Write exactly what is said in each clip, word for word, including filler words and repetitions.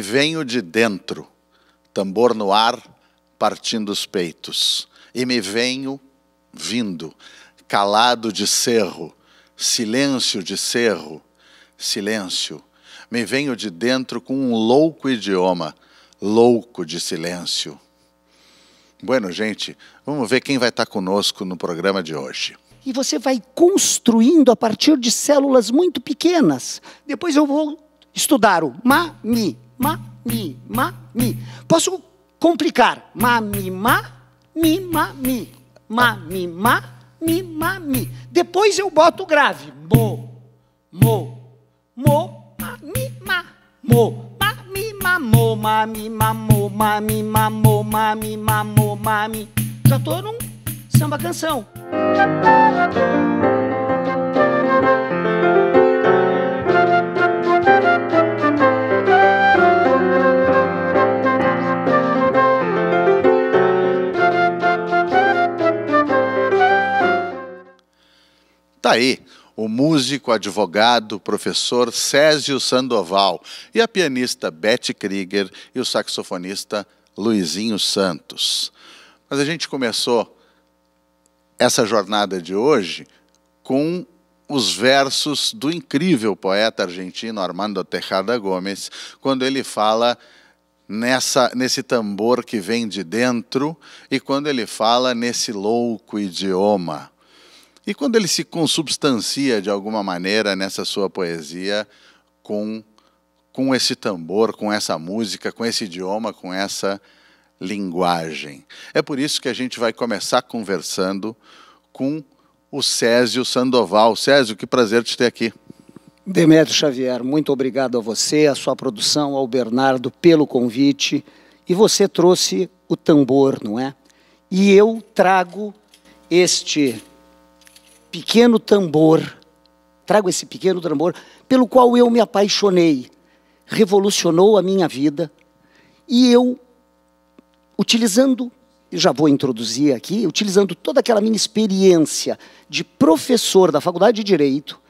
venho de dentro, tambor no ar, partindo os peitos. E me venho vindo, calado de cerro, silêncio de cerro, silêncio. Me venho de dentro com um louco idioma, louco de silêncio. Bueno, gente, vamos ver quem vai estar conosco no programa de hoje. E você vai construindo a partir de células muito pequenas. Depois eu vou estudar o ma, mi, ma, mi, ma, mi. Posso complicar. Ma, mi, ma, mi, ma, mi. Ma, mi, ma, mi, ma, mi. Depois eu boto o grave. Mo, mo, mo, ma, mi, ma, mo. Ma, mi, ma, mo, ma, mi, ma, mo, ma, mi, ma, mo, ma, mi, ma, mo, ma, mi. Já estou num samba canção. Tá aí o músico, advogado, professor Césio Sandoval e a pianista Beth Krieger e o saxofonista Luizinho Santos. Mas a gente começou essa jornada de hoje com os versos do incrível poeta argentino Armando Tejada Gomes, quando ele fala nessa, nesse tambor que vem de dentro e quando ele fala nesse louco idioma. E quando ele se consubstancia de alguma maneira nessa sua poesia com, com esse tambor, com essa música, com esse idioma, com essa linguagem. É por isso que a gente vai começar conversando com o Césio Sandoval. Césio, que prazer te ter aqui. Demétrio Xavier, muito obrigado a você, a sua produção, ao Bernardo pelo convite. E você trouxe o tambor, não é? E eu trago este pequeno tambor, trago esse pequeno tambor pelo qual eu me apaixonei, revolucionou a minha vida, e eu, utilizando, já vou introduzir aqui, utilizando toda aquela minha experiência de professor da Faculdade de Direito,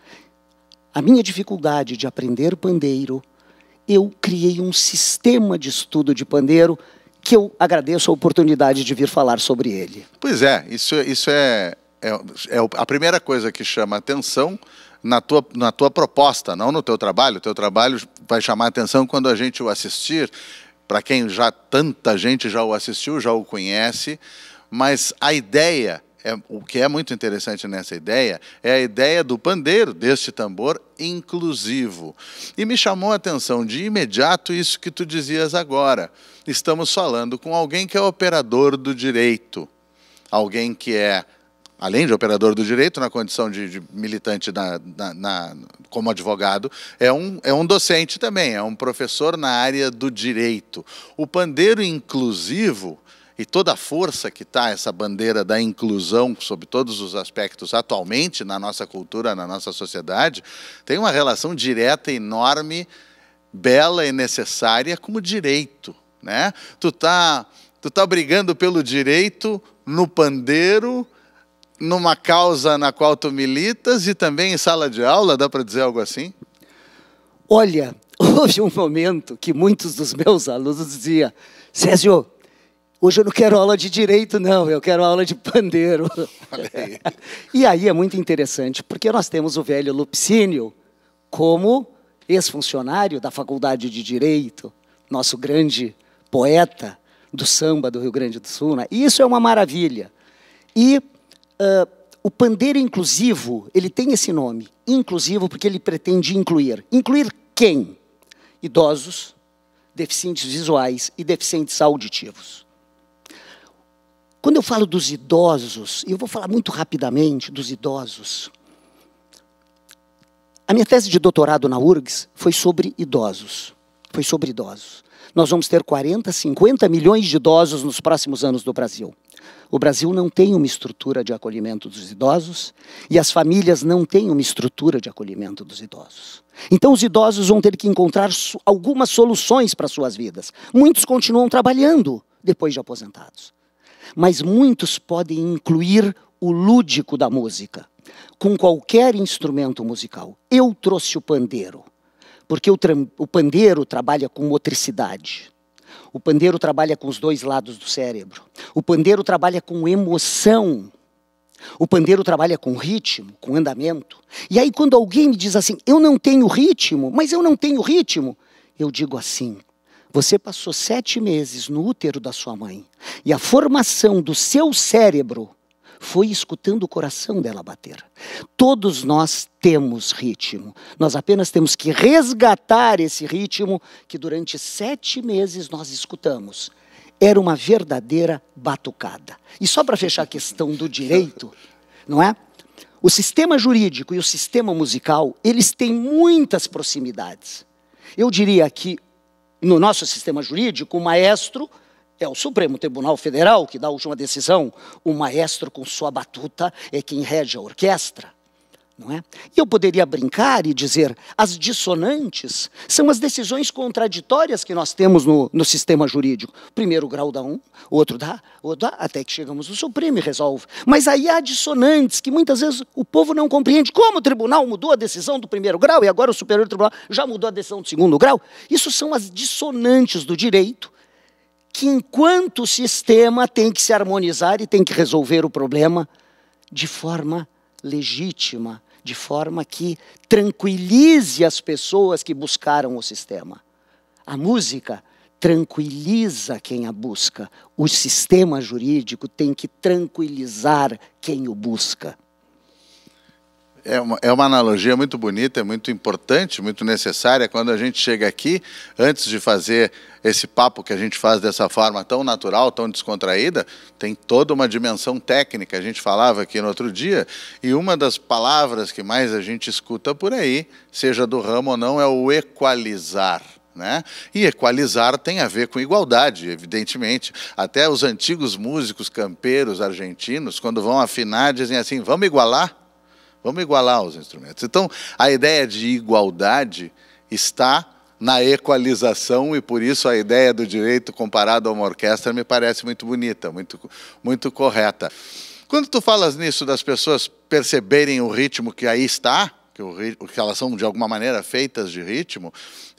a minha dificuldade de aprender pandeiro, eu criei um sistema de estudo de pandeiro que eu agradeço a oportunidade de vir falar sobre ele. Pois é, isso, isso é... É, é a primeira coisa que chama atenção na tua, na tua proposta, não no teu trabalho. O teu trabalho vai chamar atenção quando a gente o assistir. Para quem já, tanta gente já o assistiu, já o conhece, mas a ideia, é, o que é muito interessante nessa ideia, é a ideia do pandeiro, deste tambor inclusivo. E me chamou a atenção de imediato isso que tu dizias agora. Estamos falando com alguém que é operador do direito, alguém que é, além de operador do direito, na condição de, de militante na, na, na, como advogado, é um, é um docente também, é um professor na área do direito. O pandeiro inclusivo, e toda a força que está essa bandeira da inclusão, sob todos os aspectos atualmente na nossa cultura, na nossa sociedade, tem uma relação direta, enorme, bela e necessária com o direito, né? Tu tá, tu tá brigando pelo direito no pandeiro, numa causa na qual tu militas e também em sala de aula, dá para dizer algo assim? Olha, houve um momento que muitos dos meus alunos diziam: Césio, hoje eu não quero aula de direito não, eu quero aula de pandeiro. Olha aí. E aí é muito interessante, porque nós temos o velho Lupicínio como ex-funcionário da Faculdade de Direito, nosso grande poeta do samba do Rio Grande do Sul, né? E isso é uma maravilha. E Uh, o pandeiro inclusivo, ele tem esse nome, inclusivo, porque ele pretende incluir. Incluir quem? Idosos, deficientes visuais e deficientes auditivos. Quando eu falo dos idosos, eu vou falar muito rapidamente dos idosos. A minha tese de doutorado na U R G S foi sobre idosos. Foi sobre idosos. Nós vamos ter quarenta, cinquenta milhões de idosos nos próximos anos do Brasil. O Brasil não tem uma estrutura de acolhimento dos idosos e as famílias não têm uma estrutura de acolhimento dos idosos. Então os idosos vão ter que encontrar algumas soluções para suas vidas. Muitos continuam trabalhando depois de aposentados, mas muitos podem incluir o lúdico da música com qualquer instrumento musical. Eu trouxe o pandeiro Porque o, o pandeiro trabalha com motricidade. O pandeiro trabalha com os dois lados do cérebro. O pandeiro trabalha com emoção. O pandeiro trabalha com ritmo, com andamento. E aí quando alguém me diz assim, eu não tenho ritmo, mas eu não tenho ritmo, eu digo assim, você passou sete meses no útero da sua mãe e a formação do seu cérebro foi escutando o coração dela bater. Todos nós temos ritmo. Nós apenas temos que resgatar esse ritmo que durante sete meses nós escutamos. Era uma verdadeira batucada. E só para fechar a questão do direito, não é? O sistema jurídico e o sistema musical, eles têm muitas proximidades. Eu diria que no nosso sistema jurídico, o maestro é o Supremo Tribunal Federal, que dá a última decisão. O maestro, com sua batuta, é quem rege a orquestra. Não é? E eu poderia brincar e dizer, as dissonantes são as decisões contraditórias que nós temos no, no sistema jurídico. Primeiro grau dá um, o outro dá, o outro dá, até que chegamos no Supremo e resolve. Mas aí há dissonantes que muitas vezes o povo não compreende. Como o tribunal mudou a decisão do primeiro grau e agora o Superior Tribunal já mudou a decisão do segundo grau? Isso são as dissonantes do direito, que enquanto o sistema tem que se harmonizar e tem que resolver o problema de forma legítima, de forma que tranquilize as pessoas que buscaram o sistema. A música tranquiliza quem a busca. O sistema jurídico tem que tranquilizar quem o busca. É uma, é uma analogia muito bonita, é muito importante, muito necessária. Quando a gente chega aqui, antes de fazer esse papo que a gente faz dessa forma tão natural, tão descontraída, tem toda uma dimensão técnica. A gente falava aqui no outro dia, e uma das palavras que mais a gente escuta por aí, seja do ramo ou não, é o equalizar. Né? E equalizar tem a ver com igualdade, evidentemente. Até os antigos músicos campeiros argentinos, quando vão afinar, dizem assim, vamos igualar? Vamos igualar os instrumentos. Então, a ideia de igualdade está na equalização e, por isso, a ideia do direito comparado a uma orquestra me parece muito bonita, muito, muito correta. Quando tu falas nisso das pessoas perceberem o ritmo que aí está, que, o, que elas são, de alguma maneira, feitas de ritmo,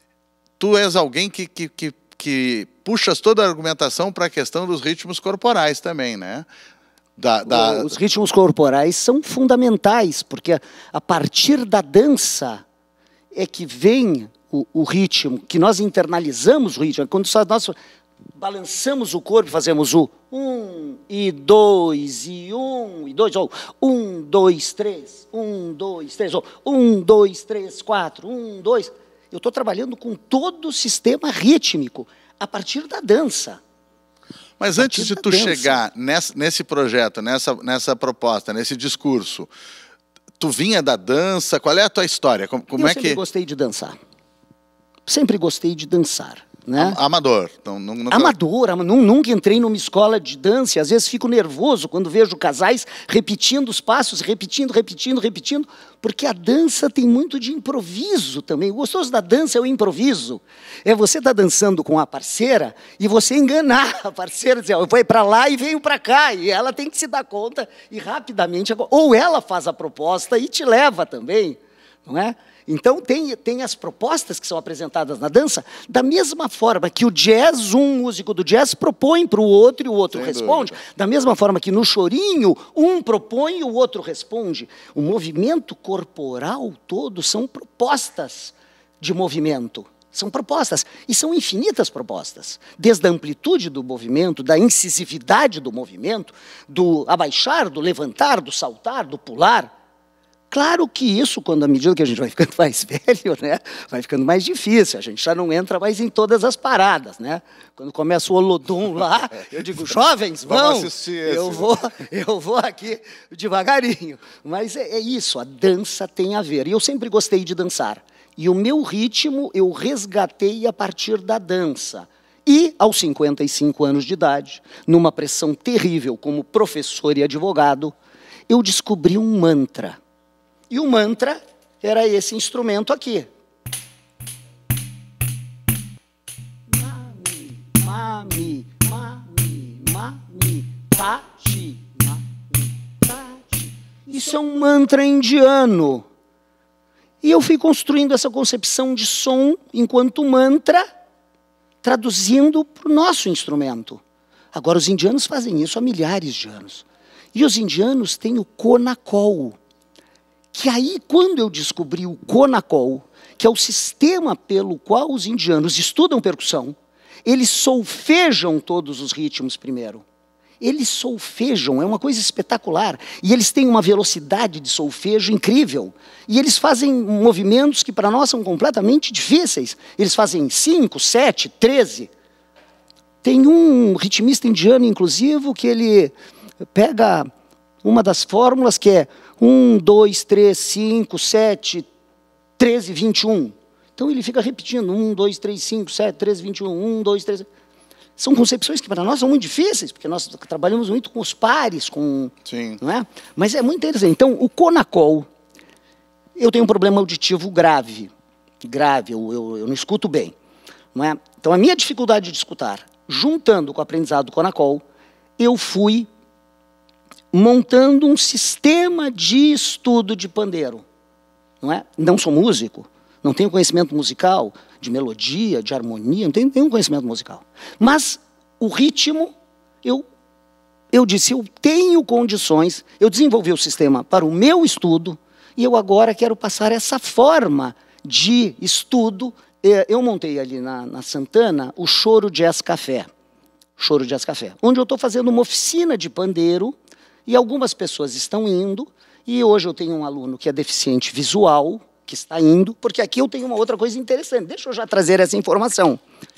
tu és alguém que, que, que, que puxas toda a argumentação para a questão dos ritmos corporais também, né? Da, da... Os ritmos corporais são fundamentais, porque a partir da dança é que vem o, o ritmo, que nós internalizamos o ritmo. Quando nós balançamos o corpo, fazemos o um e dois, e um e dois, ou um, dois, três, um, dois, três, ou um, dois, três, quatro, um, dois. Eu estou trabalhando com todo o sistema rítmico, a partir da dança. Mas antes de tu chegar nesse, nesse projeto, nessa, nessa proposta, nesse discurso, tu vinha da dança? Qual é a tua história? Como, como eu é sempre que... gostei de dançar. Sempre gostei de dançar. Né? Amador. Então, nunca... Amador, nunca entrei numa escola de dança, e às vezes fico nervoso quando vejo casais repetindo os passos, repetindo, repetindo, repetindo, porque a dança tem muito de improviso também. O gostoso da dança é o improviso. É você estar dançando com a parceira e você enganar a parceira, dizer, eu vou para lá e venho para cá, e ela tem que se dar conta e rapidamente, ou ela faz a proposta e te leva também, não é? Então, tem, tem as propostas que são apresentadas na dança, da mesma forma que o jazz, um músico do jazz propõe para o outro e o outro Sem responde, dúvida. Da mesma forma que no chorinho, um propõe e o outro responde. O movimento corporal todo são propostas de movimento. São propostas, e são infinitas propostas. Desde a amplitude do movimento, da incisividade do movimento, do abaixar, do levantar, do saltar, do pular. Claro que isso, quando à medida que a gente vai ficando mais velho, né, vai ficando mais difícil, a gente já não entra mais em todas as paradas, né? Quando começa o Olodum lá, eu digo, jovens, vão, eu vou, eu vou aqui devagarinho. Mas é, é isso, a dança tem a ver. E eu sempre gostei de dançar. E o meu ritmo eu resgatei a partir da dança. E, aos cinquenta e cinco anos de idade, numa pressão terrível como professor e advogado, eu descobri um mantra. E o mantra era esse instrumento aqui. Mami, mami, mami, mami, tati, mami, tati. Isso é um mantra indiano. E eu fui construindo essa concepção de som enquanto mantra, traduzindo para o nosso instrumento. Agora, os indianos fazem isso há milhares de anos. E os indianos têm o konakol, que aí, quando eu descobri o konakol, que é o sistema pelo qual os indianos estudam percussão, eles solfejam todos os ritmos primeiro. Eles solfejam, é uma coisa espetacular. E eles têm uma velocidade de solfejo incrível. E eles fazem movimentos que para nós são completamente difíceis. Eles fazem cinco, sete, treze. Tem um ritmista indiano, inclusive, que ele pega uma das fórmulas que é um, dois, três, cinco, sete, treze, vinte e um. Então ele fica repetindo um, dois, três, cinco, sete, treze, vinte e um, um, dois, três... São concepções que para nós são muito difíceis, porque nós trabalhamos muito com os pares, com, Sim. Não é? Mas é muito interessante. Então, o konakol, eu tenho um problema auditivo grave, grave, eu, eu, eu não escuto bem. Não é? Então, a minha dificuldade de escutar, juntando com o aprendizado do konakol, eu fui montando um sistema de estudo de pandeiro. Não é? Não sou músico, não tenho conhecimento musical, de melodia, de harmonia, não tenho nenhum conhecimento musical. Mas o ritmo, eu, eu disse, eu tenho condições, eu desenvolvi o sistema para o meu estudo, e eu agora quero passar essa forma de estudo. Eu montei ali na, na Santana o Choro Jazz Café, Choro Jazz Café, onde eu estou fazendo uma oficina de pandeiro, e algumas pessoas estão indo, e hoje eu tenho um aluno que é deficiente visual, que está indo, porque aqui eu tenho uma outra coisa interessante. Deixa eu já trazer essa informação.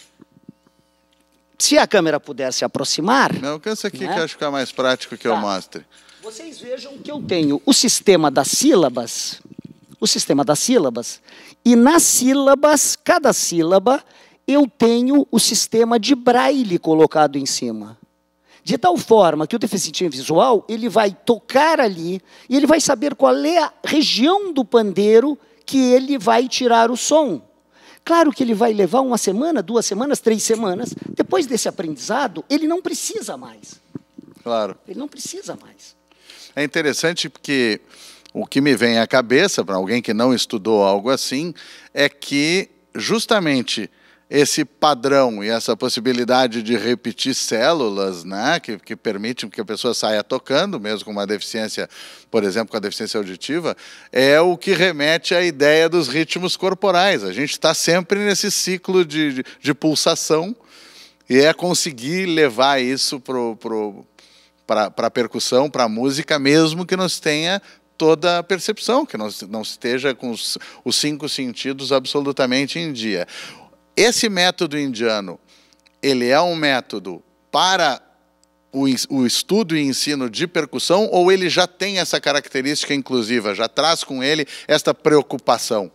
Se a câmera puder se aproximar... Não, alcança aqui, né? Que eu acho que é mais prático que tá. eu mostre. Vocês vejam que eu tenho o sistema das sílabas, o sistema das sílabas, e nas sílabas, cada sílaba, eu tenho o sistema de braille colocado em cima. De tal forma que o deficiente visual, ele vai tocar ali, e ele vai saber qual é a região do pandeiro que ele vai tirar o som. Claro que ele vai levar uma semana, duas semanas, três semanas. Depois desse aprendizado, ele não precisa mais. Claro. Ele não precisa mais. É interessante porque o que me vem à cabeça, para alguém que não estudou algo assim, é que justamente esse padrão e essa possibilidade de repetir células, né, que, que permitem que a pessoa saia tocando, mesmo com uma deficiência, por exemplo, com a deficiência auditiva, é o que remete à ideia dos ritmos corporais. A gente está sempre nesse ciclo de, de, de pulsação, e é conseguir levar isso para pro, a percussão, para a música, mesmo que não se tenha toda a percepção, que não, não esteja com os, os cinco sentidos absolutamente em dia. Esse método indiano, ele é um método para o, o estudo e ensino de percussão, ou ele já tem essa característica inclusiva, já traz com ele esta preocupação?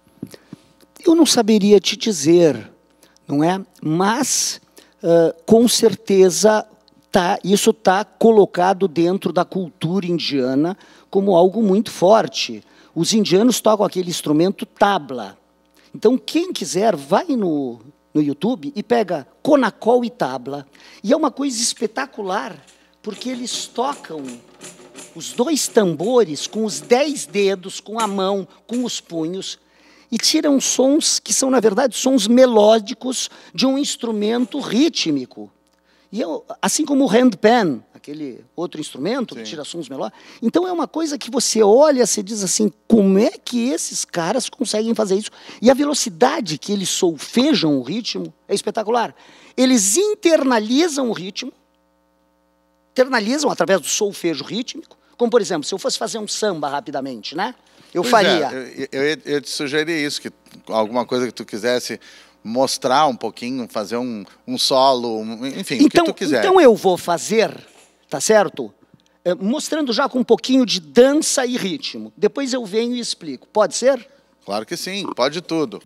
Eu não saberia te dizer, não é? Mas, uh, com certeza, tá, isso está colocado dentro da cultura indiana como algo muito forte. Os indianos tocam aquele instrumento tabla. Então, quem quiser, vai no, no YouTube e pega konakol e tabla. E é uma coisa espetacular, porque eles tocam os dois tambores com os dez dedos, com a mão, com os punhos, e tiram sons que são, na verdade, sons melódicos de um instrumento rítmico. E eu, assim como o handpan, aquele outro instrumento, Sim. que tira sons melódicos. Então é uma coisa que você olha, você diz assim, como é que esses caras conseguem fazer isso? E a velocidade que eles solfejam o ritmo é espetacular. Eles internalizam o ritmo, internalizam através do solfejo rítmico, como, por exemplo, se eu fosse fazer um samba rapidamente, né? Eu pois faria... É, eu, eu, eu te sugeri isso, que alguma coisa que tu quisesse mostrar um pouquinho, fazer um, um solo, um, enfim, então, o que tu quiser. Então eu vou fazer, tá certo? É, mostrando já com um pouquinho de dança e ritmo. Depois eu venho e explico. Pode ser? Claro que sim, pode tudo.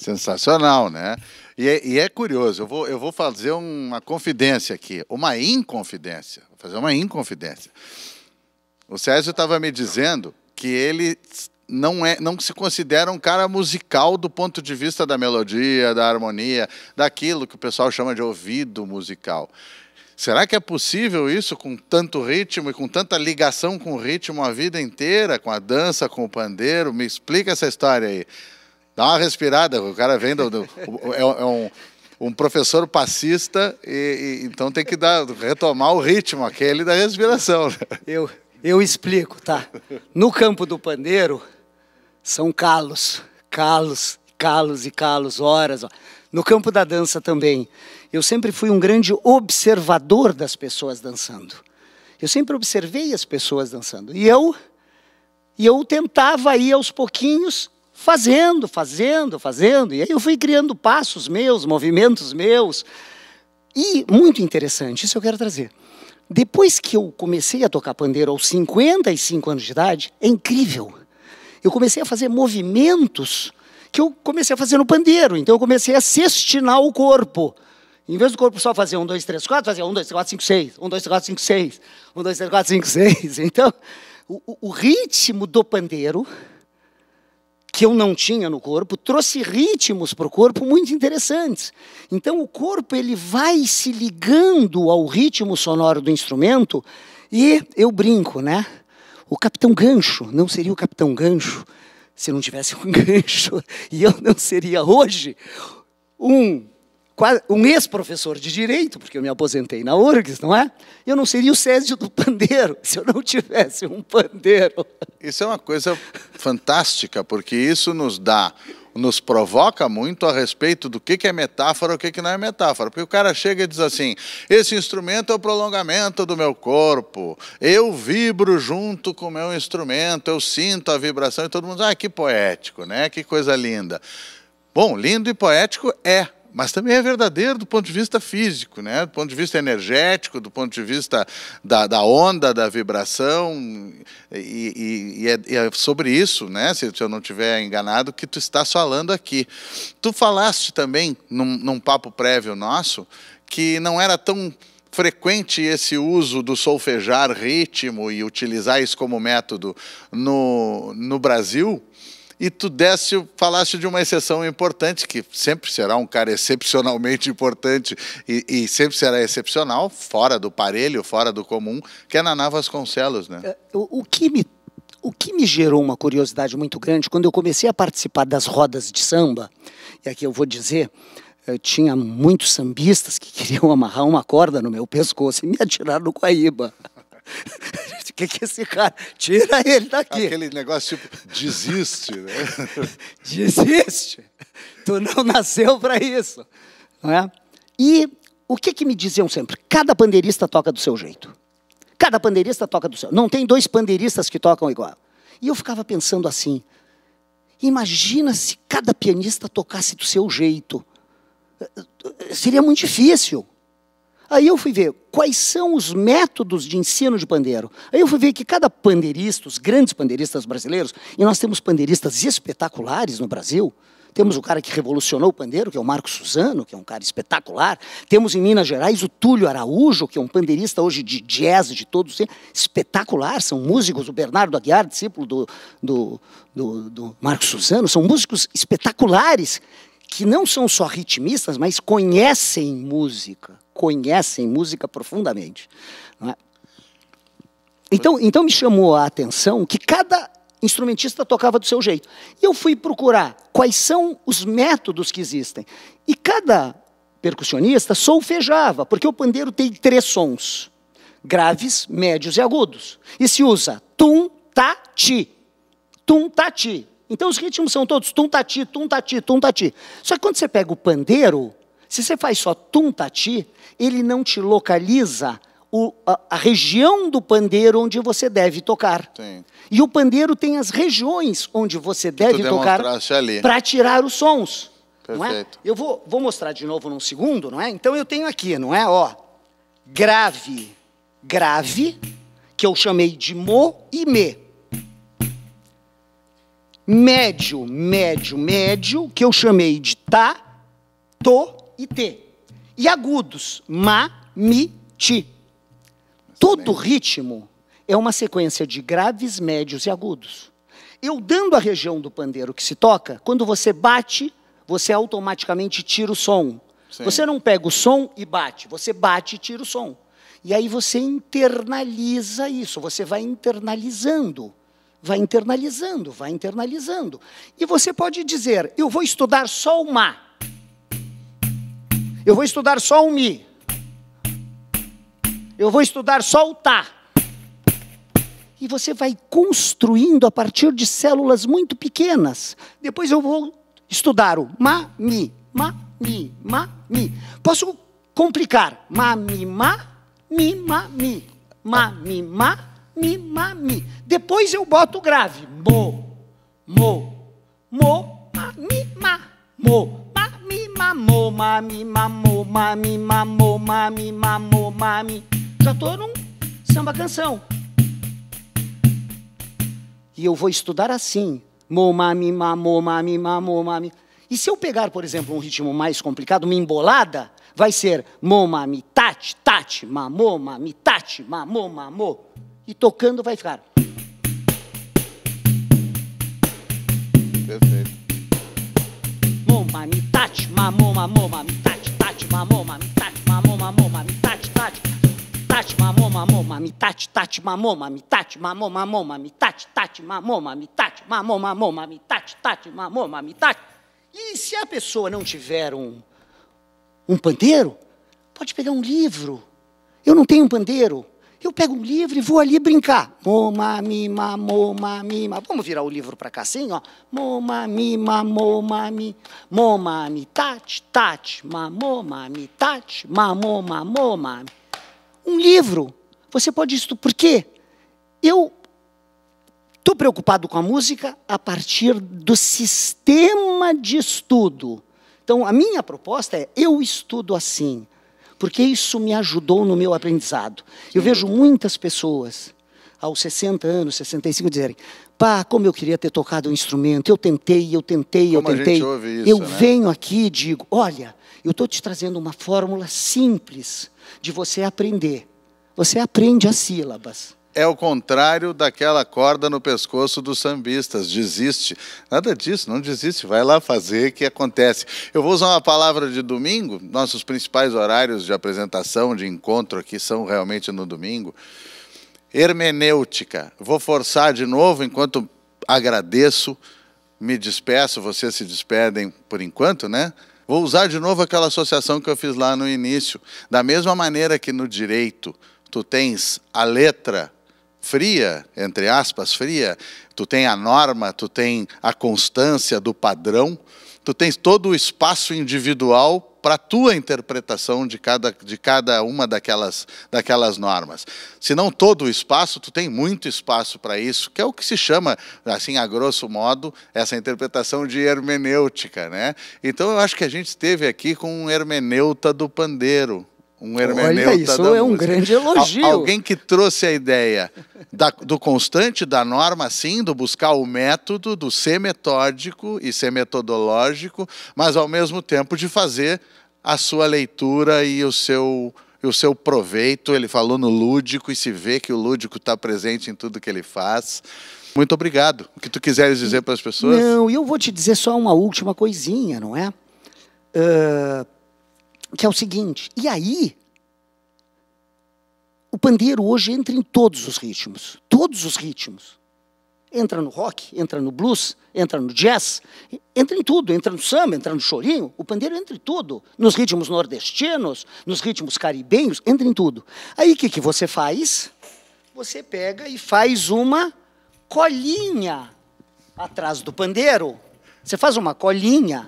Sensacional, né? E é, e é curioso, eu vou, eu vou fazer uma confidência aqui, uma inconfidência, vou fazer uma inconfidência. O Césio estava me dizendo que ele não, é, não se considera um cara musical do ponto de vista da melodia, da harmonia, daquilo que o pessoal chama de ouvido musical. Será que é possível isso com tanto ritmo e com tanta ligação com o ritmo a vida inteira, com a dança, com o pandeiro? Me explica essa história aí. Dá uma respirada, o cara vem do... do é, é um, um professor passista, e, e, então tem que dar, retomar o ritmo aquele da respiração. Né? Eu, eu explico, tá? No campo do pandeiro, são calos, calos, calos e calos, horas. Ó. No campo da dança também. Eu sempre fui um grande observador das pessoas dançando. Eu sempre observei as pessoas dançando. E eu, e eu tentava ir aos pouquinhos, fazendo, fazendo, fazendo. E aí eu fui criando passos meus, movimentos meus. E, muito interessante, isso eu quero trazer. Depois que eu comecei a tocar pandeiro aos cinquenta e cinco anos de idade, é incrível. Eu comecei a fazer movimentos que eu comecei a fazer no pandeiro. Então eu comecei a sextinar o corpo. Em vez do corpo só fazer um, dois, três, quatro, fazia um, dois, três, quatro, cinco, seis. Um, dois, três, quatro, cinco, seis. Um, dois, três, quatro, cinco, seis. Então, o, o ritmo do pandeiro, que eu não tinha no corpo, trouxe ritmos para o corpo muito interessantes. Então, o corpo ele vai se ligando ao ritmo sonoro do instrumento e eu brinco, né? O Capitão Gancho não seria o Capitão Gancho se não tivesse um gancho. E eu não seria hoje um... um ex-professor de Direito, porque eu me aposentei na U R G S, não é? Eu não seria o Césio do pandeiro, se eu não tivesse um pandeiro. Isso é uma coisa fantástica, porque isso nos dá, nos provoca muito a respeito do que é metáfora e o que não é metáfora. Porque o cara chega e diz assim, esse instrumento é o prolongamento do meu corpo, eu vibro junto com o meu instrumento, eu sinto a vibração, e todo mundo diz, ah, que poético, né? Que coisa linda. Bom, lindo e poético é, mas também é verdadeiro do ponto de vista físico, né? Do ponto de vista energético, do ponto de vista da, da onda, da vibração, e, e, e, é, e é sobre isso, né? Se, se eu não estiver enganado, que tu estás falando aqui. Tu falaste também, num, num papo prévio nosso, que não era tão frequente esse uso do solfejar ritmo e utilizar isso como método no, no Brasil. E tu desse, falaste de uma exceção importante, que sempre será um cara excepcionalmente importante e, e sempre será excepcional, fora do parelho, fora do comum, que é Naná Vasconcelos, né? O, o, que me, o que me gerou uma curiosidade muito grande, quando eu comecei a participar das rodas de samba, e aqui eu vou dizer, eu tinha muitos sambistas que queriam amarrar uma corda no meu pescoço e me atirar no Guaíba. O que, que esse cara... Tira ele daqui. Aquele negócio tipo, desiste, né? Desiste. Tu não nasceu para isso. Não é? E o que, que me diziam sempre? Cada pandeirista toca do seu jeito. Cada pandeirista toca do seu... Não tem dois pandeiristas que tocam igual. E eu ficava pensando assim, imagina se cada pianista tocasse do seu jeito. Seria muito difícil. Aí eu fui ver quais são os métodos de ensino de pandeiro. Aí eu fui ver que cada pandeirista, os grandes pandeiristas brasileiros, e nós temos pandeiristas espetaculares no Brasil, temos o cara que revolucionou o pandeiro, que é o Marco Suzano, que é um cara espetacular. Temos em Minas Gerais o Túlio Araújo, que é um pandeirista hoje de jazz, de todos, espetacular. São músicos, o Bernardo Aguiar, discípulo do, do, do, do Marco Suzano, são músicos espetaculares, que não são só ritmistas, mas conhecem música. Conhecem música profundamente. Não é? Então, então me chamou a atenção que cada instrumentista tocava do seu jeito. E eu fui procurar quais são os métodos que existem. E cada percussionista solfejava, porque o pandeiro tem três sons, graves, médios e agudos. E se usa tum, ta, ti. Tum, ta, ti. Então os ritmos são todos tum, ta, ti, tum, ta, ti, tum, ta, ti. Só que quando você pega o pandeiro, se você faz só tum, ta, ti, ele não te localiza o, a, a região do pandeiro onde você deve tocar. Sim. E o pandeiro tem as regiões onde você deve tocar para tirar os sons. Não é? Eu vou, vou mostrar de novo num segundo, não é? Então eu tenho aqui, não é? Ó, grave, grave, que eu chamei de mo e me. médio, médio, médio, que eu chamei de tá, to e te. E agudos, ma, mi, ti. Todo ritmo é uma sequência de graves, médios e agudos. Eu dando a região do pandeiro que se toca, quando você bate, você automaticamente tira o som. Sim. Você não pega o som e bate, você bate e tira o som. E aí você internaliza isso, você vai internalizando, vai internalizando, vai internalizando. E você pode dizer, eu vou estudar só o má, eu vou estudar só o mi, eu vou estudar só o tá. E você vai construindo a partir de células muito pequenas. Depois eu vou estudar o ma, mi, ma, mi, ma, mi. Posso complicar. Ma, mi, ma, mi, ma, mi. Ma, mi, ma, mi, ma, mi. Depois eu boto o grave. Mo, mo, mo, ma, mi, ma. Mo, ma, mi, ma, mo, ma, mi, ma, mo, ma, mi, ma, mo, ma, mi, ma, mo, ma, mi. Já estou num samba canção. E eu vou estudar assim. Mo, ma, mi, ma, mo, ma, mi, ma, mo, ma, mi. E se eu pegar, por exemplo, um ritmo mais complicado, uma embolada, vai ser mo, ma, mi, tati, tati, ma, mo, ma, mi, tati, ma, mo, ma, mo. E tocando vai ficar. Perfeito. Mo, ma, mi, tati, ma, mo, ma, mo, ma, mi, tati, tati, ma, mo, ma, mi, tati, ma, mo, ma, mo, ma, mi, tati, tati. Tati, mamô, mamô, mami, tati, tati, mamô, mami, tati, mamô, mamô, mami, tati, tati, mamô, mami, tati, mamô, mamô, mami, tati, tati, mamô, mami, tati. E se a pessoa não tiver um, um pandeiro, pode pegar um livro. Eu não tenho um pandeiro. Eu pego um livro e vou ali brincar. Mo, mami, mamô, mami, ma. Vamos virar o livro para cá assim, ó. Mo, mami, mamô, mami. Mo, mami, tati, tati, mamô, mami, tati, mamô, mamô, mami. Um livro, você pode estudar. Por quê? Eu estou preocupado com a música a partir do sistema de estudo. Então, a minha proposta é, eu estudo assim, porque isso me ajudou no meu aprendizado. Eu vejo muitas pessoas, aos sessenta anos, sessenta e cinco, dizerem, pá, como eu queria ter tocado um instrumento, eu tentei, eu tentei, eu como tentei. A gente ouve isso, eu né? venho aqui e digo, olha, eu estou te trazendo uma fórmula simples de você aprender. Você aprende as sílabas. É o contrário daquela corda no pescoço dos sambistas. Desiste. Nada disso, não desiste. Vai lá fazer que acontece. Eu vou usar uma palavra de domingo. Nossos principais horários de apresentação, de encontro aqui são realmente no domingo. Hermenêutica. Vou forçar de novo enquanto agradeço, me despeço, vocês se despedem por enquanto, né? Vou usar de novo aquela associação que eu fiz lá no início. Da mesma maneira que no direito tu tens a letra fria, entre aspas, fria, tu tem a norma, tu tem a constância do padrão, tu tens todo o espaço individual para a tua interpretação de cada, de cada uma daquelas, daquelas normas. Se não todo o espaço, tu tem muito espaço para isso, que é o que se chama, assim, a grosso modo, essa interpretação de hermenêutica, né? Então, eu acho que a gente esteve aqui com um hermeneuta do pandeiro, um hermeneuta Olha, isso da é um música. grande elogio. Al alguém que trouxe a ideia da, do constante, da norma, sim, do buscar o método, do ser metódico e ser metodológico, mas ao mesmo tempo de fazer a sua leitura e o seu, e o seu proveito. Ele falou no lúdico e se vê que o lúdico está presente em tudo que ele faz. Muito obrigado. O que tu quiseres dizer para as pessoas? Não, eu vou te dizer só uma última coisinha, não é? Uh... que é o seguinte, e aí, o pandeiro hoje entra em todos os ritmos, todos os ritmos. Entra no rock, entra no blues, entra no jazz, entra em tudo, entra no samba, entra no chorinho, o pandeiro entra em tudo, nos ritmos nordestinos, nos ritmos caribenhos, entra em tudo. Aí o que, que você faz? Você pega e faz uma colinha atrás do pandeiro, você faz uma colinha,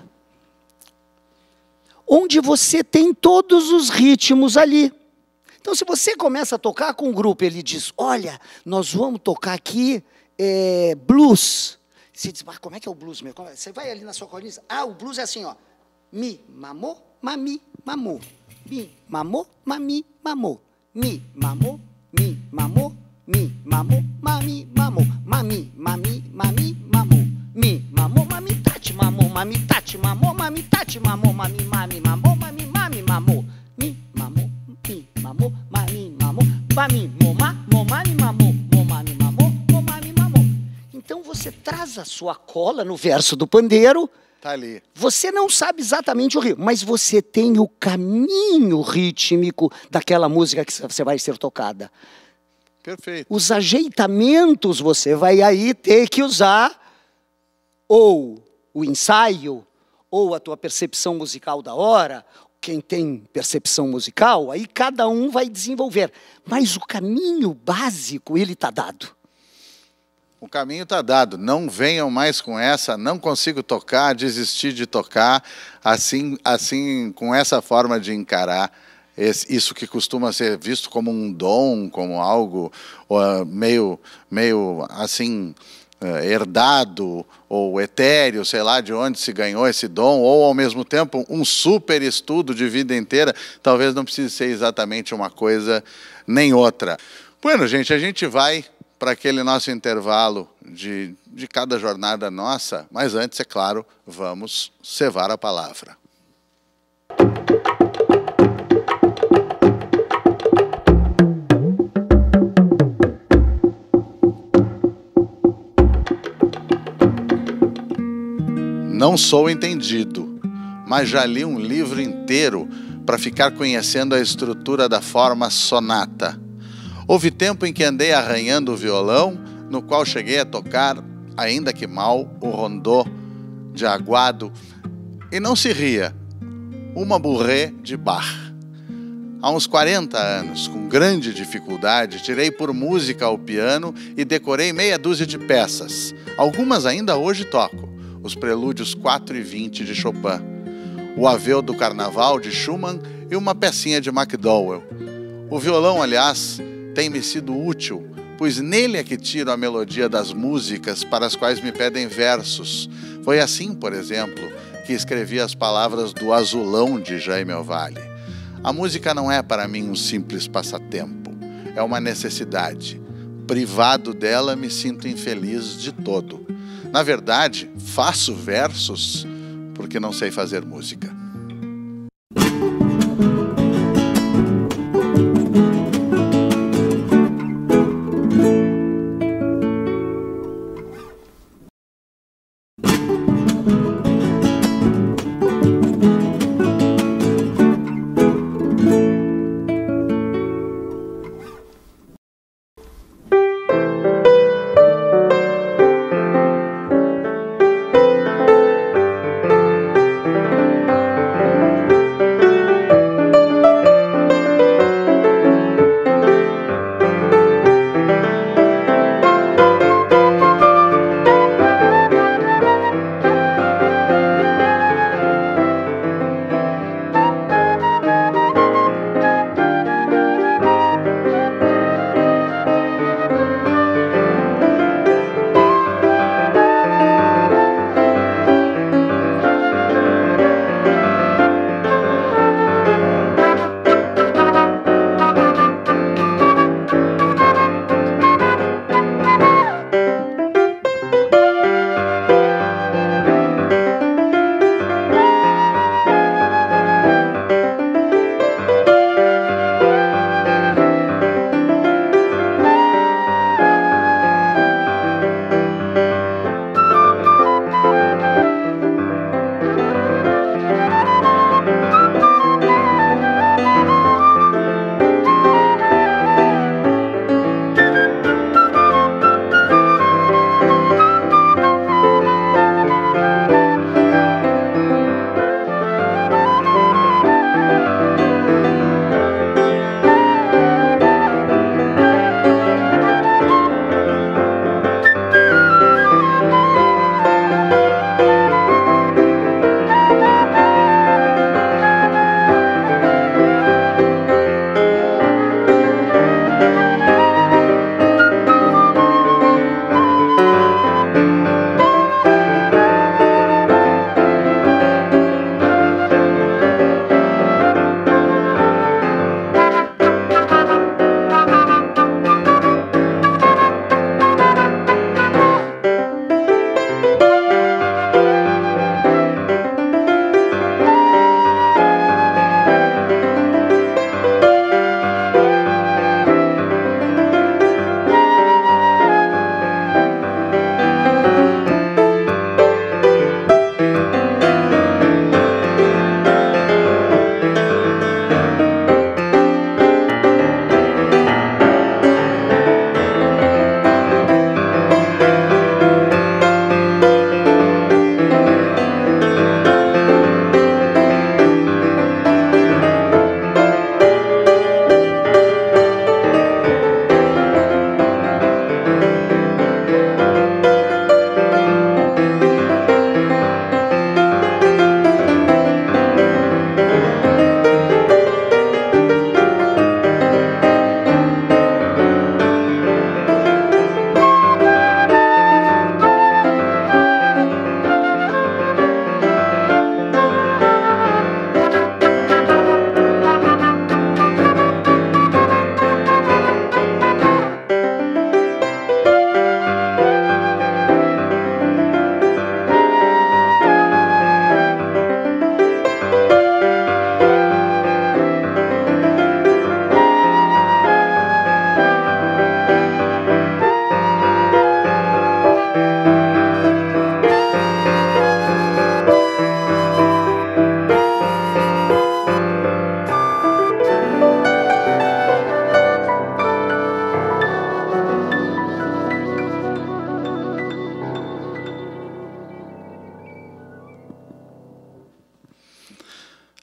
onde você tem todos os ritmos ali. Então, se você começa a tocar com um grupo, ele diz, olha, nós vamos tocar aqui é, blues. Você diz, mas como é que é o blues? Meu? Você vai ali na sua colinha e diz, ah, o blues é assim, ó. Mi, mamô, mami, mamô. Mi, mamô, mami, mamô. Mi, mamô, mi, mamô, mi, mamô, mami, mamô. Mami, mami, mami, mamô. Mi, mami, tati, mamô, mami, tati, mamô, mami, mami, mamô, mami, mami, mamô. Mi, mamô, mi, mamô, mami, mamô, mami, momá, momami, mamô, momami, mamô, momami, mamô. Então você traz a sua cola no verso do pandeiro. Tá ali. Você não sabe exatamente o ritmo, mas você tem o caminho rítmico daquela música que você vai ser tocada. Perfeito. Os ajeitamentos você vai aí ter que usar ou o ensaio, ou a tua percepção musical da hora. Quem tem percepção musical, aí cada um vai desenvolver. Mas o caminho básico, ele está dado. O caminho está dado. Não venham mais com essa, não consigo tocar, desistir de tocar, assim, assim com essa forma de encarar esse, isso que costuma ser visto como um dom, como algo uh, meio, meio assim, uh, herdado ou etéreo, sei lá de onde se ganhou esse dom, ou ao mesmo tempo um super estudo de vida inteira. Talvez não precise ser exatamente uma coisa nem outra. Bueno, gente, a gente vai para aquele nosso intervalo de, de cada jornada nossa, mas antes, é claro, vamos cevar a palavra. Não sou entendido, mas já li um livro inteiro para ficar conhecendo a estrutura da forma sonata. Houve tempo em que andei arranhando o violão, no qual cheguei a tocar, ainda que mal, o rondô de aguado. E não se ria, uma bourrée de Bach. Há uns quarenta anos, com grande dificuldade, tirei por música ao piano e decorei meia dúzia de peças. Algumas ainda hoje toco. Os prelúdios quatro e vinte de Chopin, o Aveu do Carnaval de Schumann e uma pecinha de MacDowell. O violão, aliás, tem-me sido útil, pois nele é que tiro a melodia das músicas para as quais me pedem versos. Foi assim, por exemplo, que escrevi as palavras do Azulão de Jaime Ovalle. A música não é para mim um simples passatempo, é uma necessidade. Privado dela, me sinto infeliz de todo. Na verdade, faço versos porque não sei fazer música.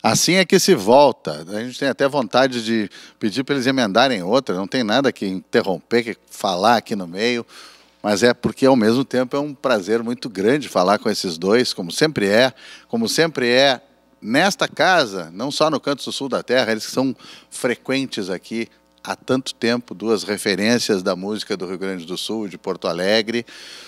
Assim é que se volta. A gente tem até vontade de pedir para eles emendarem outra, não tem nada que interromper, que falar aqui no meio, mas é porque, ao mesmo tempo, é um prazer muito grande falar com esses dois, como sempre é, como sempre é nesta casa, não só no Canto do Sul da Terra, eles são frequentes aqui há tanto tempo, duas referências da música do Rio Grande do Sul, de Porto Alegre,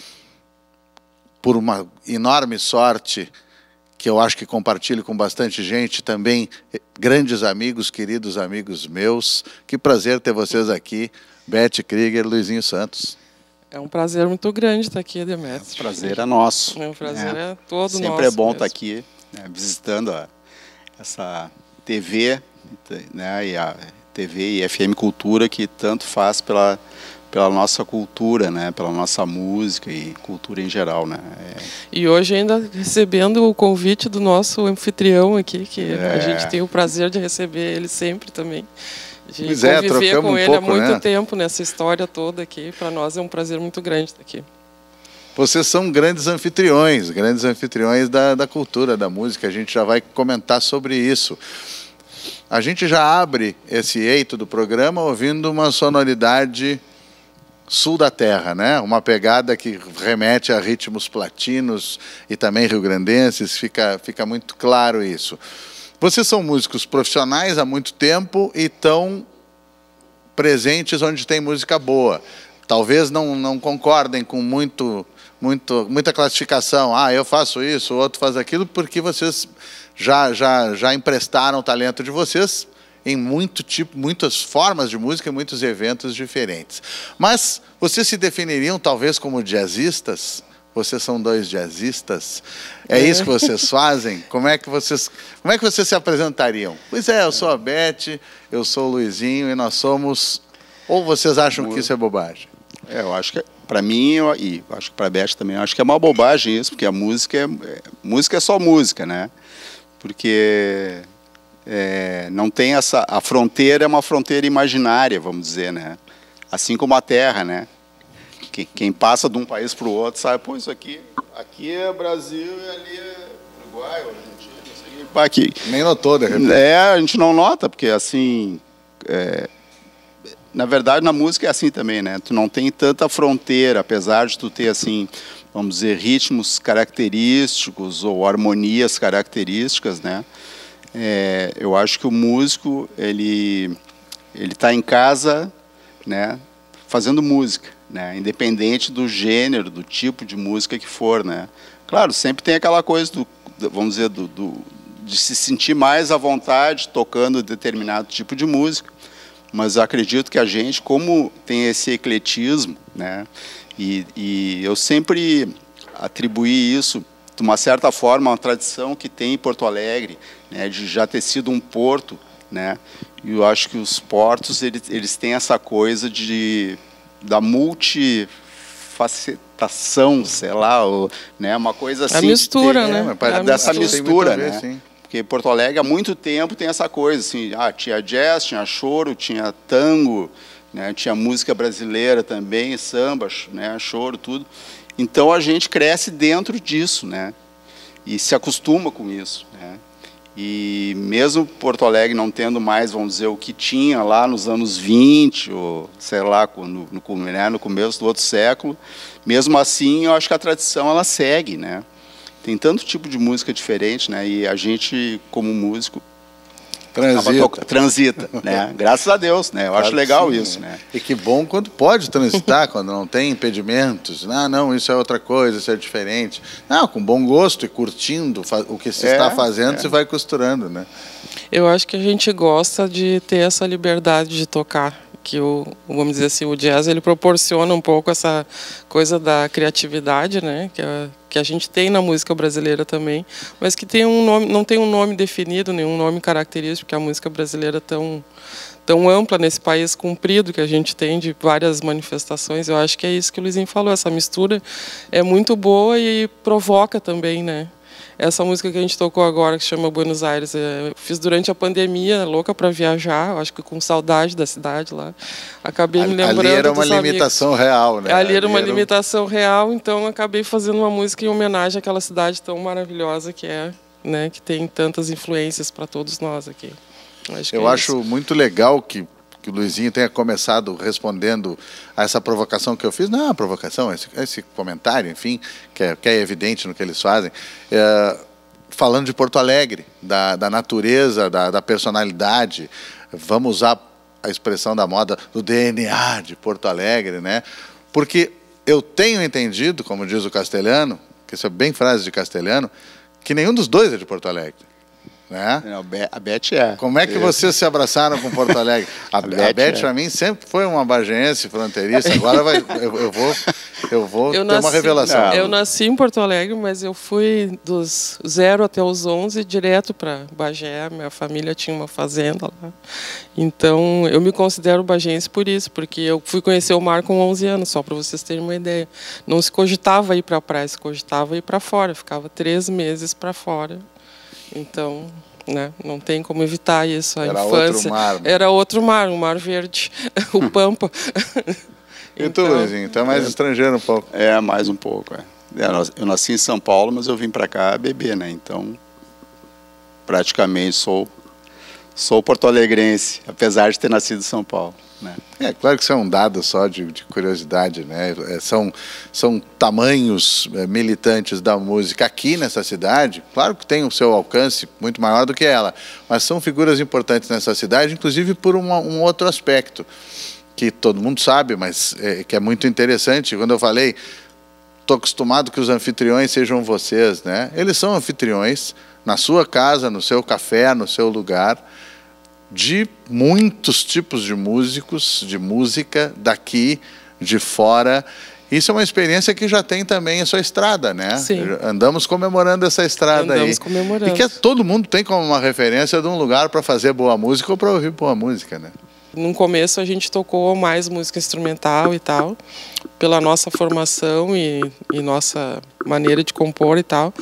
por uma enorme sorte, que eu acho que compartilho com bastante gente, também grandes amigos, queridos amigos meus. Que prazer ter vocês aqui, Beth Krieger, Luizinho Santos. É um prazer muito grande estar aqui, Demetrios. O prazer é nosso. É um prazer é, é todo nosso. Sempre é bom mesmo. estar aqui, né, visitando a, essa T V, né, e a T V e F M Cultura, que tanto faz pela, pela nossa cultura, né, pela nossa música e cultura em geral, né. É... E hoje ainda recebendo o convite do nosso anfitrião aqui, que é. a gente tem o prazer de receber ele sempre também. De pois é, conviver com um ele pouco, há muito né? tempo nessa história toda aqui. Para nós é um prazer muito grande estar aqui. Vocês são grandes anfitriões, grandes anfitriões da, da cultura, da música. A gente já vai comentar sobre isso. A gente já abre esse eito do programa ouvindo uma sonoridade sul da terra, né? Uma pegada que remete a ritmos platinos e também rio-grandenses, fica, fica muito claro isso. Vocês são músicos profissionais há muito tempo e estão presentes onde tem música boa. Talvez não, não concordem com muito, muito, muita classificação. Ah, eu faço isso, o outro faz aquilo, porque vocês já, já, já emprestaram o talento de vocês em muito tipo, muitas formas de música e muitos eventos diferentes. Mas vocês se definiriam talvez como jazzistas? Vocês são dois jazzistas? É, é isso que vocês fazem? Como é que vocês, como é que vocês se apresentariam? Pois é, eu sou a Beth, eu sou o Luizinho e nós somos... Ou vocês acham que isso é bobagem? É, eu acho que, para mim, eu, e acho que para a Beth também, eu acho que é uma bobagem isso, porque a música é, é, música é só música, né? Porque é, não tem essa... A fronteira é uma fronteira imaginária, vamos dizer, né? Assim como a terra, né? Quem passa de um país para o outro sabe, pô, isso aqui, aqui é Brasil e ali é Uruguai, Argentina, não sei aqui. Nem notou, de repente. É, a gente não nota, porque assim, é, na verdade na música é assim também, né? Tu não tem tanta fronteira, apesar de tu ter assim, vamos dizer, ritmos característicos ou harmonias características, né? É, eu acho que o músico, ele ele está em casa, né, fazendo música. Né, independente do gênero, do tipo de música que for, né? Claro, sempre tem aquela coisa do, vamos dizer, do, do, de se sentir mais à vontade tocando determinado tipo de música, mas eu acredito que a gente, como tem esse ecletismo, né, e, e eu sempre atribuí isso, de uma certa forma, a uma tradição que tem em Porto Alegre, né, de já ter sido um porto, né, e eu acho que os portos, eles, eles têm essa coisa de... da multifacetação, sei lá, ou, né, uma coisa assim... A mistura, ter, né? É, dessa mistura, ver, né? Sim. Porque Porto Alegre há muito tempo tem essa coisa, assim, ah, tinha jazz, tinha choro, tinha tango, né, tinha música brasileira também, samba, né, choro, tudo. Então a gente cresce dentro disso, né? E se acostuma com isso, né? E mesmo Porto Alegre não tendo mais, vamos dizer, o que tinha lá nos anos vinte, ou sei lá, no, no, né, no começo do outro século, mesmo assim, eu acho que a tradição, ela segue, né? Tem tanto tipo de música diferente, né? E a gente, como músico, Transita. Transita, né? Graças a Deus, né? Eu Claro acho legal sim, isso, né? né? E que bom quando pode transitar, quando não tem impedimentos. Ah, não, isso é outra coisa, isso é diferente. Não, com bom gosto e curtindo o que se É, está fazendo, é. se vai costurando, né? Eu acho que a gente gosta de ter essa liberdade de tocar, que o, vamos dizer assim, o jazz, ele proporciona um pouco essa coisa da criatividade, né, que a, que a gente tem na música brasileira também, mas que tem um nome, não tem um nome definido, nenhum nome característico, porque a música brasileira é tão, tão ampla nesse país comprido que a gente tem de várias manifestações. Eu acho que é isso que o Luizinho falou, essa mistura é muito boa e provoca também, né? Essa música que a gente tocou agora, que chama Buenos Aires, eu fiz durante a pandemia, louca para viajar, acho que com saudade da cidade lá. Acabei me lembrando Ali era uma dos limitação amigos. real, né? Ali era uma Ali era um- limitação real, então acabei fazendo uma música em homenagem àquela cidade tão maravilhosa que é né, que tem tantas influências para todos nós aqui. Acho Eu é acho isso. muito legal que, que o Luizinho tenha começado respondendo a essa provocação que eu fiz. Não é uma provocação, esse, esse comentário, enfim, que é, que é evidente no que eles fazem. É, falando de Porto Alegre, da, da natureza, da, da personalidade, vamos usar a expressão da moda, do D N A de Porto Alegre, né? Porque eu tenho entendido, como diz o castelhano, que isso é bem frase de castelhano, que nenhum dos dois é de Porto Alegre. Né? A Beth é. Como é que vocês se abraçaram com Porto Alegre? A, a Beth, Beth para mim, sempre foi uma bagense fronteiriça. Agora vai, eu, eu vou, eu vou eu ter nasci, uma revelação. Eu nasci em Porto Alegre, mas eu fui dos zero até os onze direto para Bagé. Minha família tinha uma fazenda lá. Então, eu me considero bagense por isso, porque eu fui conhecer o mar com onze anos, só para vocês terem uma ideia. Não se cogitava ir para a praia, se cogitava ir para fora. Ficava três meses para fora. Então, né, não tem como evitar isso. A Era infância outro mar. Né? Era outro mar, um mar verde, o Pampa. E tu, Luizinho, tu é mais é, estrangeiro um pouco. É, mais um pouco. É. Eu nasci em São Paulo, mas eu vim para cá beber, né? Então, praticamente sou, sou porto-alegrense, apesar de ter nascido em São Paulo. Né? É claro que isso é um dado só de, de curiosidade, né? É, são, são tamanhos é, militantes da música aqui nessa cidade, claro que tem o seu alcance muito maior do que ela, mas são figuras importantes nessa cidade, inclusive por uma, um outro aspecto, que todo mundo sabe, mas é, que é muito interessante. Quando eu falei, estou acostumado que os anfitriões sejam vocês, né? Eles são anfitriões na sua casa, no seu café, no seu lugar, de muitos tipos de músicos, de música daqui, de fora. Isso é uma experiência que já tem também a sua estrada, né? Sim. Andamos comemorando essa estrada Andamos aí. comemorando. E que todo mundo tem como uma referência de um lugar para fazer boa música ou para ouvir boa música, né? No começo a gente tocou mais música instrumental e tal, pela nossa formação e, e nossa maneira de compor e tal,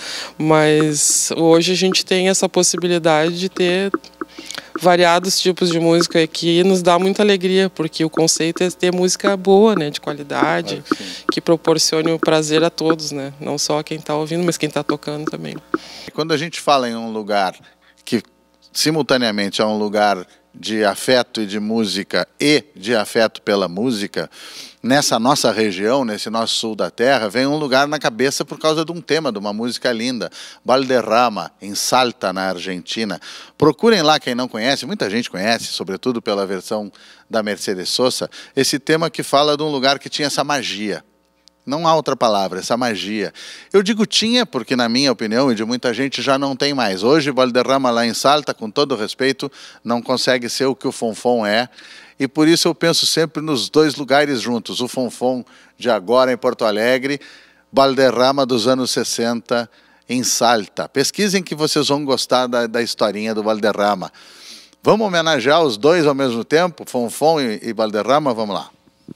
mas hoje a gente tem essa possibilidade de ter variados tipos de música que nos dá muita alegria, porque o conceito é ter música boa, né, de qualidade, claro que, que proporcione o prazer a todos, né, não só a quem está ouvindo, mas quem está tocando também. Quando a gente fala em um lugar que simultaneamente é um lugar de afeto e de música e de afeto pela música, nessa nossa região, nesse nosso sul da terra, vem um lugar na cabeça por causa de um tema, de uma música linda, Valderrama, em Salta, na Argentina. Procurem lá quem não conhece, muita gente conhece, sobretudo pela versão da Mercedes Sosa, esse tema que fala de um lugar que tinha essa magia. Não há outra palavra, essa magia. Eu digo tinha porque, na minha opinião, e de muita gente, já não tem mais. Hoje, Valderrama, lá em Salta, com todo respeito, não consegue ser o que o Fonfon é. E por isso eu penso sempre nos dois lugares juntos. O Fonfon de agora, em Porto Alegre, Valderrama dos anos sessenta, em Salta. Pesquisem que vocês vão gostar da, da historinha do Valderrama. Vamos homenagear os dois ao mesmo tempo? Fonfon e, e Valderrama? Vamos lá.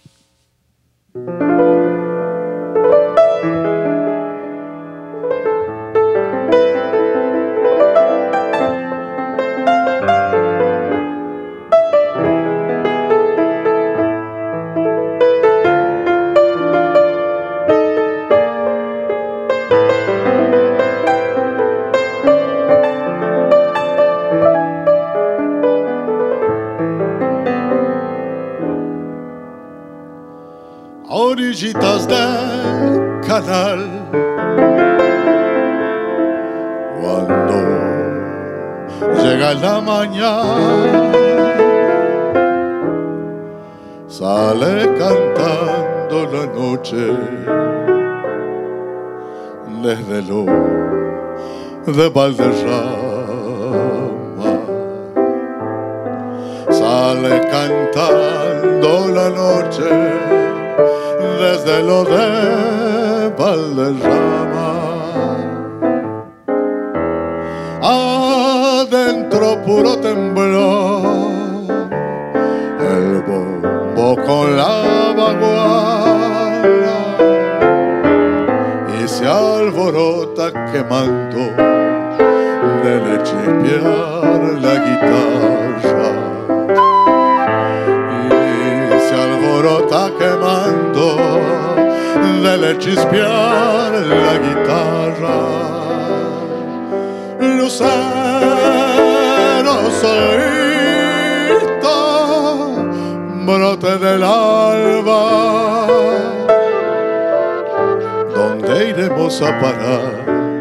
Orillitas del canal, cuando llega la mañana, sale cantando la noche desde lo de Valderrama, sale cantando la noche desde lo de Valderrama. Adentro puro temblor, el bombo con la baguala, y se alborota quemando de chispear la guitarra. Alborota quemando de chispear la guitarra. lucero solito, brote del alba. ¿Dónde iremos a parar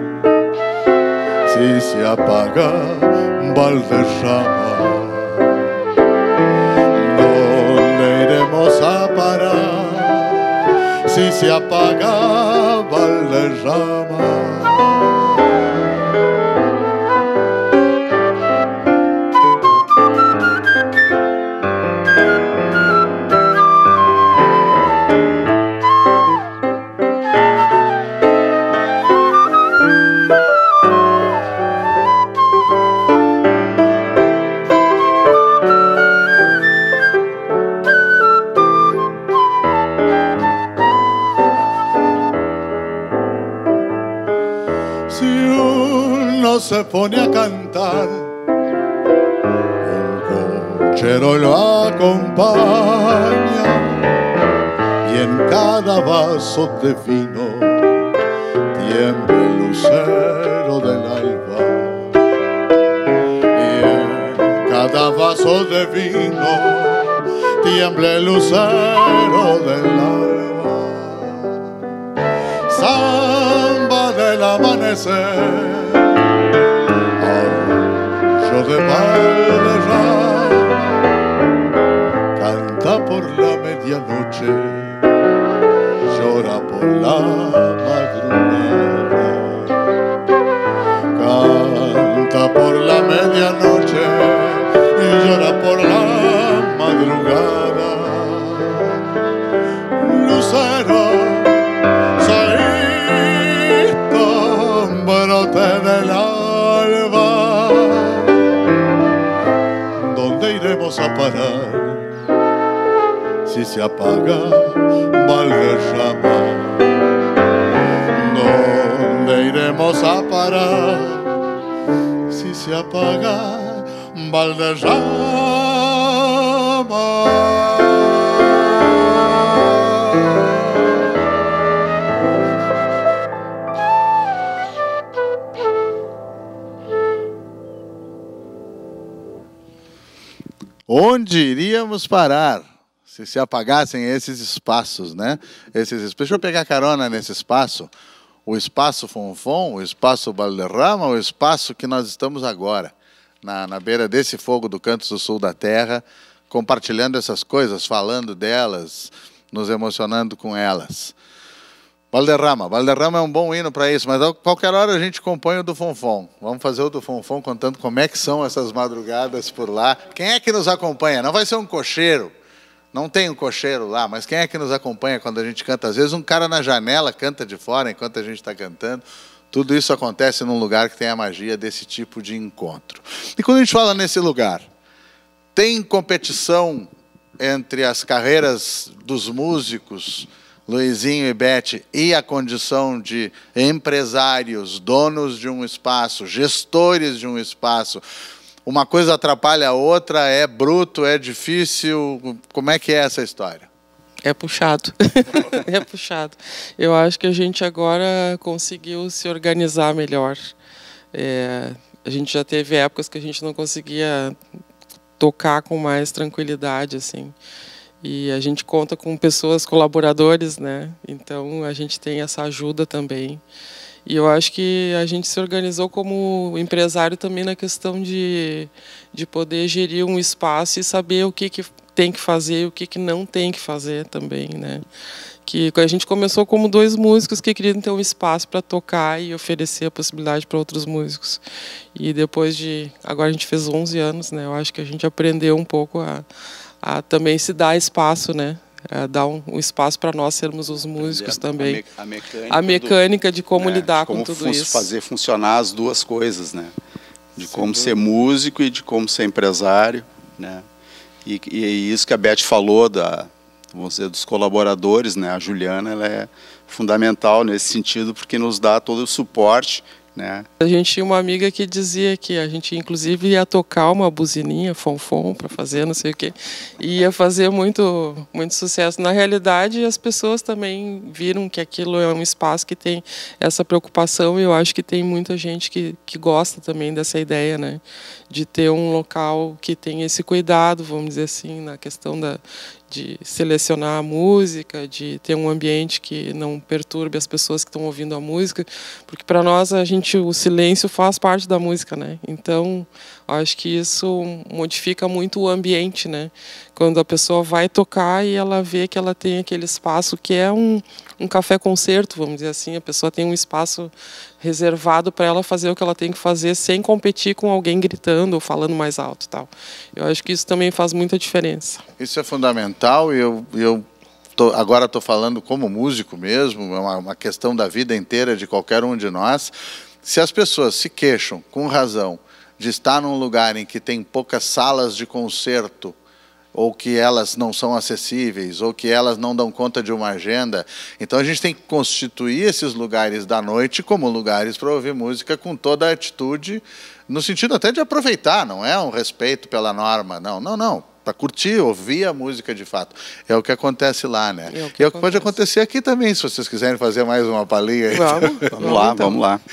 si se apaga Valderrama? ¿Dónde iremos a parar si se apaga Valderrama? Se pone a cantar, un cochero lo acompaña y en cada vaso de vino tiembla el lucero del alba. Y en cada vaso de vino tiembla el lucero del alba. Samba del amanecer, de Valderrama, canta por la medianoche, llora por la madrugada. Canta por la medianoche y llora por la madrugada. Lucero solito, brote del alba. Iremos a parar si se apaga Valderrama. ¿Dónde iremos a parar si se apaga Valderrama? Onde iríamos parar se se apagassem esses espaços, né? Esses, deixa eu pegar carona nesse espaço. O espaço Fonfon, o espaço Valderrama, o espaço que nós estamos agora, na, na beira desse fogo do Canto do Sul da Terra, compartilhando essas coisas, falando delas, nos emocionando com elas. Valderrama. Valderrama é um bom hino para isso, mas a qualquer hora a gente compõe o do Fonfon. Vamos fazer o do Fonfon contando como é que são essas madrugadas por lá. Quem é que nos acompanha? Não vai ser um cocheiro, não tem um cocheiro lá, mas quem é que nos acompanha quando a gente canta? Às vezes um cara na janela canta de fora enquanto a gente está cantando. Tudo isso acontece num lugar que tem a magia desse tipo de encontro. E quando a gente fala nesse lugar, tem competição entre as carreiras dos músicos, Luizinho e Beth, e a condição de empresários, donos de um espaço, gestores de um espaço. Uma coisa atrapalha a outra, é bruto, é difícil. Como é que é essa história? É puxado. É puxado. Eu acho que a gente agora conseguiu se organizar melhor. É, a gente já teve épocas que a gente não conseguia tocar com mais tranquilidade, assim. E a gente conta com pessoas, colaboradores, né? Então a gente tem essa ajuda também. E eu acho que a gente se organizou como empresário também na questão de, de poder gerir um espaço e saber o que, que tem que fazer e o que, que não tem que fazer também, né? Que a gente começou como dois músicos que queriam ter um espaço para tocar e oferecer a possibilidade para outros músicos. E depois de... Agora a gente fez onze anos, né? Eu acho que a gente aprendeu um pouco a... a também se dar espaço, né? A dar um, um espaço para nós sermos os músicos também. A, me, a mecânica, a mecânica de como né, lidar de como com tudo isso. Fazer funcionar as duas coisas, né? De como Sim. ser músico e de como ser empresário, né? E, e isso que a Beth falou, da, vamos dizer, dos colaboradores, né? A Juliana, ela é fundamental nesse sentido, porque nos dá todo o suporte né? A gente tinha uma amiga que dizia que a gente inclusive ia tocar uma buzininha, fonfon, para fazer não sei o quê, e ia fazer muito, muito sucesso. Na realidade, as pessoas também viram que aquilo é um espaço que tem essa preocupação, e eu acho que tem muita gente que, que gosta também dessa ideia, né? De ter um local que tem esse cuidado, vamos dizer assim, na questão da, de selecionar a música, de ter um ambiente que não perturbe as pessoas que estão ouvindo a música, porque para nós a gente, o silêncio faz parte da música, né? Então acho que isso modifica muito o ambiente, né? Quando a pessoa vai tocar e ela vê que ela tem aquele espaço que é um, um café-concerto, vamos dizer assim, a pessoa tem um espaço reservado para ela fazer o que ela tem que fazer sem competir com alguém gritando ou falando mais alto, tal. Eu acho que isso também faz muita diferença. Isso é fundamental, e eu, eu tô, agora estou falando como músico mesmo, é uma, uma questão da vida inteira de qualquer um de nós. Se as pessoas se queixam, com razão, de estar num lugar em que tem poucas salas de concerto, ou que elas não são acessíveis, ou que elas não dão conta de uma agenda. Então a gente tem que constituir esses lugares da noite como lugares para ouvir música com toda a atitude, no sentido até de aproveitar, não é um respeito pela norma, não, não, não. Para curtir, ouvir a música de fato. É o que acontece lá, né? É o que, e é o que pode acontecer aqui também, se vocês quiserem fazer mais uma palhinha. Aí. Vamos, vamos, vamos lá, então. vamos lá.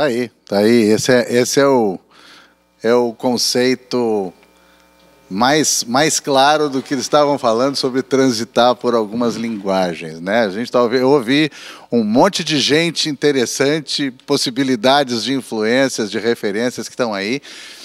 Tá aí, tá aí. Esse é, esse é, o, é o conceito mais, mais claro do que eles estavam falando sobre transitar por algumas linguagens, né? A gente tá, eu ouvi um monte de gente interessante, possibilidades de influências, de referências que estão aí,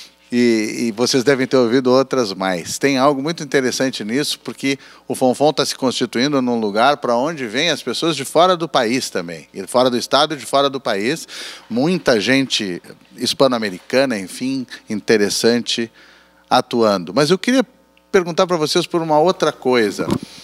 e, e vocês devem ter ouvido outras mais. Tem algo muito interessante nisso, porque o Fonfon está se constituindo num lugar para onde vêm as pessoas de fora do país também, e fora do estado e de fora do país, muita gente hispano-americana, enfim, interessante, atuando. Mas eu queria perguntar para vocês por uma outra coisa.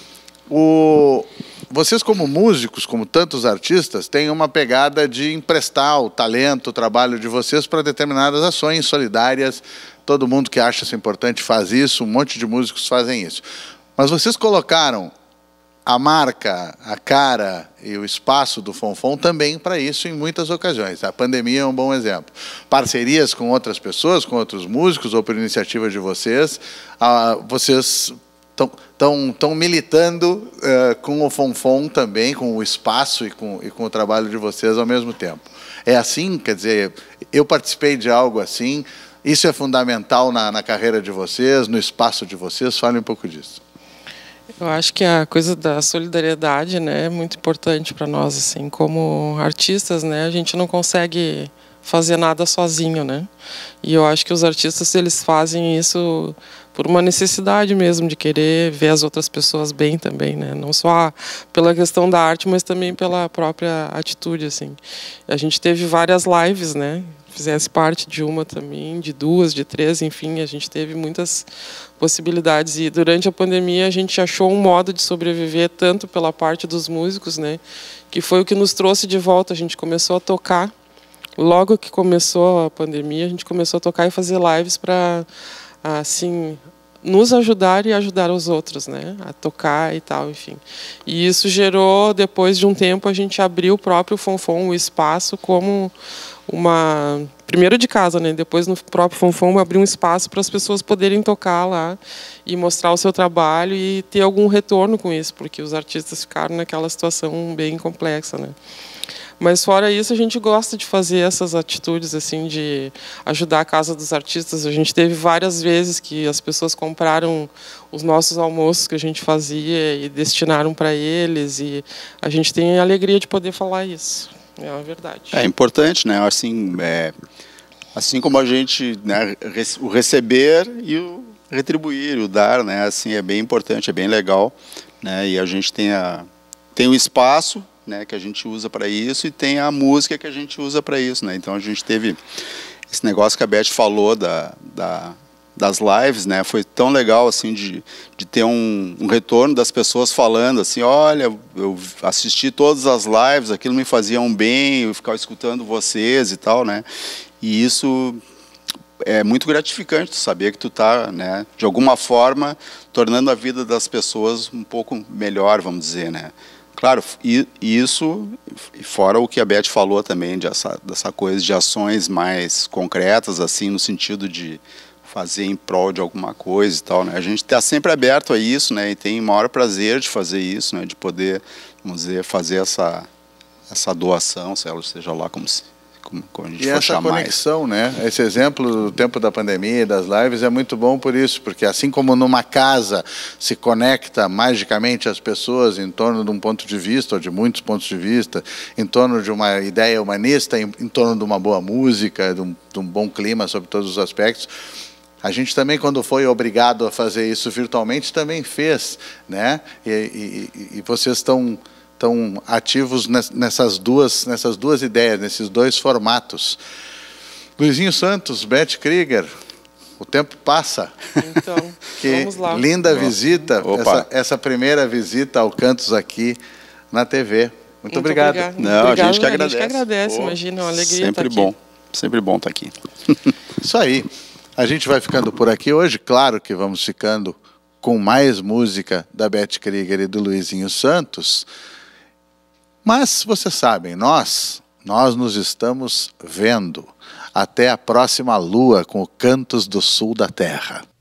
O... Vocês, como músicos, como tantos artistas, têm uma pegada de emprestar o talento, o trabalho de vocês para determinadas ações solidárias. Todo mundo que acha isso importante faz isso, um monte de músicos fazem isso. Mas vocês colocaram a marca, a cara e o espaço do Fonfon também para isso em muitas ocasiões. A pandemia é um bom exemplo. Parcerias com outras pessoas, com outros músicos, ou por iniciativa de vocês, ah, vocês estão militando uh, com o Fonfon também, com o espaço e com, e com o trabalho de vocês ao mesmo tempo. É assim? Quer dizer, eu participei de algo assim, isso é fundamental na, na carreira de vocês, no espaço de vocês? Fale um pouco disso. Eu acho que a coisa da solidariedade, né, é muito importante para nós, assim, como artistas, né, a gente não consegue fazer nada sozinho, né? E eu acho que os artistas, eles fazem isso por uma necessidade mesmo de querer ver as outras pessoas bem também, né? Não só pela questão da arte, mas também pela própria atitude, assim. A gente teve várias lives, né? Fizesse parte de uma também, de duas, de três, enfim, a gente teve muitas possibilidades. E durante a pandemia a gente achou um modo de sobreviver tanto pela parte dos músicos, né? Que foi o que nos trouxe de volta. A gente começou a tocar. Logo que começou a pandemia, a gente começou a tocar e fazer lives para, assim, nos ajudar e ajudar os outros, né? A tocar e tal, enfim. E isso gerou, depois de um tempo, a gente abriu o próprio Fonfon, o espaço, como uma... Primeiro de casa, né? Depois no próprio Fonfon abriu um espaço para as pessoas poderem tocar lá e mostrar o seu trabalho e ter algum retorno com isso, porque os artistas ficaram naquela situação bem complexa, né? Mas fora isso, a gente gosta de fazer essas atitudes, assim, de ajudar a Casa dos Artistas. A gente teve várias vezes que as pessoas compraram os nossos almoços que a gente fazia e destinaram para eles, e a gente tem a alegria de poder falar isso. É uma verdade. É importante, né? Assim, é, assim como a gente, né, o receber e o retribuir, o dar, né? Assim, é bem importante, é bem legal, né? E a gente tem a tem o espaço, né, que a gente usa para isso, e tem a música que a gente usa para isso, né? Então a gente teve esse negócio que a Beth falou da, da, das lives, né? Foi tão legal assim de, de ter um, um retorno das pessoas falando assim, olha, eu assisti todas as lives, aquilo me fazia um bem, eu ficava escutando vocês e tal, né? E isso é muito gratificante, tu saber que tu tá, né, de alguma forma tornando a vida das pessoas um pouco melhor, vamos dizer, né? Claro, e isso, fora o que a Beth falou também, de essa, dessa coisa de ações mais concretas, assim, no sentido de fazer em prol de alguma coisa e tal, né? A gente está sempre aberto a isso, né? E tem o maior prazer de fazer isso, né? De poder, vamos dizer, fazer essa, essa doação, seja lá como se... Como, como a gente e essa chamar conexão, isso. Né? Esse exemplo do tempo da pandemia e das lives é muito bom por isso, porque assim como numa casa se conecta magicamente as pessoas em torno de um ponto de vista, ou de muitos pontos de vista, em torno de uma ideia humanista, em, em torno de uma boa música, de um, de um bom clima sobre todos os aspectos, a gente também, quando foi obrigado a fazer isso virtualmente, também fez, né? E, e, e vocês estão... estão ativos nessas duas, nessas duas ideias, nesses dois formatos. Luizinho Santos, Beth Krieger, o tempo passa. Então, que vamos lá. Linda visita, essa, essa primeira visita ao Cantos aqui na T V. Muito, Muito obrigado. obrigado. Não, obrigado, a gente que agradece. A gente que agradece, imagina, uma alegria sempre estar bom, aqui. sempre bom estar aqui. Isso aí. A gente vai ficando por aqui hoje, claro que vamos ficando com mais música da Beth Krieger e do Luizinho Santos. Mas, vocês sabem, nós, nós nos estamos vendo. Até a próxima lua com o Cantos do Sul da Terra.